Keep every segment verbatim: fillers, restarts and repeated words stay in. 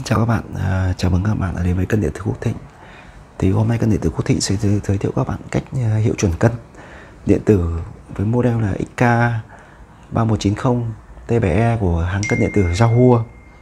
Chào các bạn, à, chào mừng các bạn đã đến với cân điện tử Quốc Thịnh. Thì hôm nay cân điện tử Quốc Thịnh sẽ giới thiệu các bạn cách hiệu chuẩn cân điện tử với model là X K ba một chín không T bảy E của hãng cân điện tử Yahoo.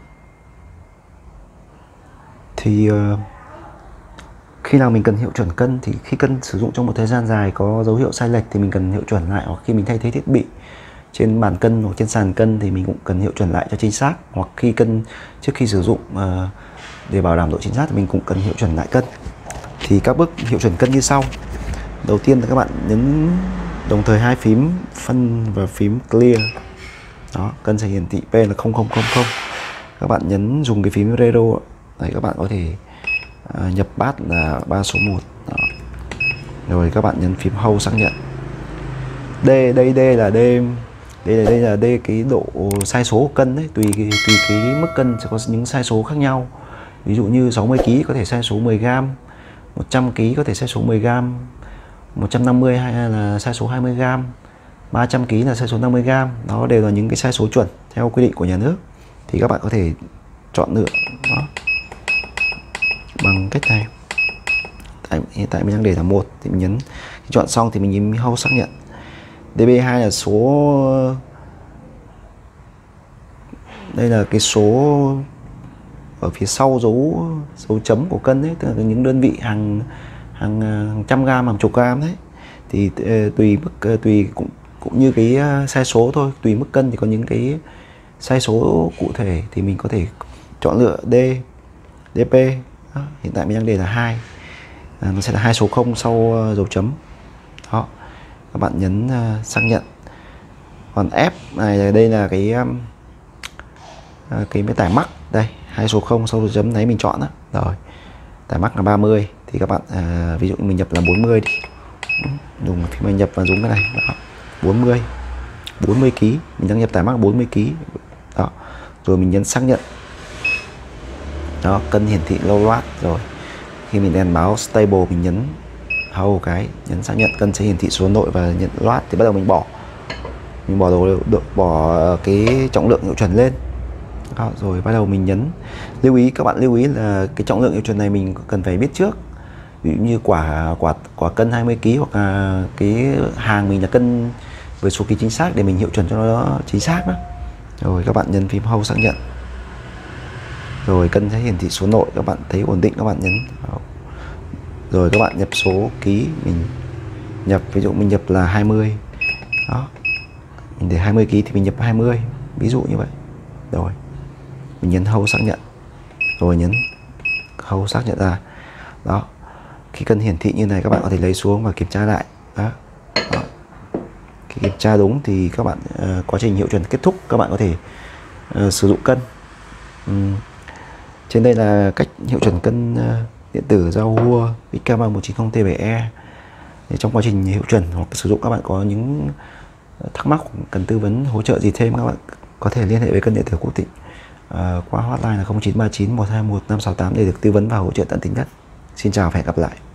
Thì uh, khi nào mình cần hiệu chuẩn cân thì khi cân sử dụng trong một thời gian dài có dấu hiệu sai lệch thì mình cần hiệu chuẩn lại, hoặc khi mình thay thế thiết bị trên bàn cân hoặc trên sàn cân thì mình cũng cần hiệu chuẩn lại cho chính xác, hoặc khi cân trước khi sử dụng uh, để bảo đảm độ chính xác thì mình cũng cần hiệu chuẩn lại cân. Thì các bước hiệu chuẩn cân như sau. Đầu tiên là các bạn nhấn đồng thời hai phím phân và phím clear. Đó, cân sẽ hiển thị P là không không không không. Các bạn nhấn dùng cái phím radio. Đấy, các bạn có thể uh, nhập bát là ba số một. Đó. Rồi các bạn nhấn phím hold xác nhận. D, đây D là D đây là đây là đây cái độ sai số của cân đấy, tùy tùy cái mức cân sẽ có những sai số khác nhau. Ví dụ như sáu mươi ki lô gam có thể sai số mười gam, một trăm ki lô gam có thể sai số mười gam, một trăm năm mươi hay là sai số hai mươi gam, ba trăm ki lô gam là sai số năm mươi gam. Đó đều là những cái sai số chuẩn theo quy định của nhà nước. Thì các bạn có thể chọn lựa đó bằng cách này. Tại, hiện tại mình đang để là một thì mình nhấn, chọn xong thì mình nhấn hold xác nhận. D B hai là số, đây là cái số ở phía sau dấu dấu chấm của cân đấy, tức là những đơn vị hàng hàng, hàng trăm gam, hàng chục gam đấy. Thì uh, tùy mức uh, tùy cũng cũng như cái uh, sai số thôi, tùy mức cân thì có những cái sai số cụ thể thì mình có thể chọn lựa D, D P. Đó, hiện tại mình đang để là hai, à, nó sẽ là hai số không sau uh, dấu chấm. Đó, các bạn nhấn uh, xác nhận. Còn F này, đây là cái um, cái cái tải mắc, đây hai số không sau dấu chấm đấy mình chọn đó. Rồi tải mắc là ba mươi thì các bạn uh, ví dụ mình nhập là bốn mươi đi, dùng phím mình nhập và dùng cái này. Đó, bốn mươi bốn mươi ki lô gam, mình đang nhập tải mắc bốn mươi ki lô gam. Đó, rồi mình nhấn xác nhận. Đó, cân hiển thị low load. Rồi khi mình đèn báo stable mình nhấn hold cái, nhấn xác nhận, cân sẽ hiển thị số nội và nhận load thì bắt đầu mình bỏ mình bỏ đồ được bỏ cái trọng lượng hiệu chuẩn lên. Đó, rồi bắt đầu mình nhấn. Lưu ý, các bạn lưu ý là cái trọng lượng hiệu chuẩn này mình cần phải biết trước. Ví dụ như quả quả quả cân hai mươi ki lô gam hoặc là cái hàng mình là cân với số ký chính xác để mình hiệu chuẩn cho nó chính xác đó. Rồi các bạn nhấn phím hold xác nhận. Rồi cân sẽ hiển thị số nội, các bạn thấy ổn định các bạn nhấn. Đó. Rồi các bạn nhập số ký mình nhập, ví dụ mình nhập là hai mươi. Đó, mình để hai mươi ki lô gam thì mình nhập hai mươi, ví dụ như vậy. Rồi mình nhấn hold xác nhận, rồi nhấn hold xác nhận ra. Đó, khi cân hiển thị như này các bạn có thể lấy xuống và kiểm tra lại. Đó. Đó. Khi kiểm tra đúng thì các bạn uh, quá trình hiệu chuẩn kết thúc, các bạn có thể uh, sử dụng cân. uhm. Trên đây là cách hiệu chuẩn cân uh, điện tử Yahoo X K ba một chín không T bảy E. Để trong quá trình hiệu chuẩn hoặc sử dụng các bạn có những thắc mắc cần tư vấn hỗ trợ gì thêm, các bạn có thể liên hệ với cân điện tử Quốc Thịnh uh, qua hotline là không chín ba chín một hai một năm sáu tám để được tư vấn và hỗ trợ tận tình nhất. Xin chào và hẹn gặp lại.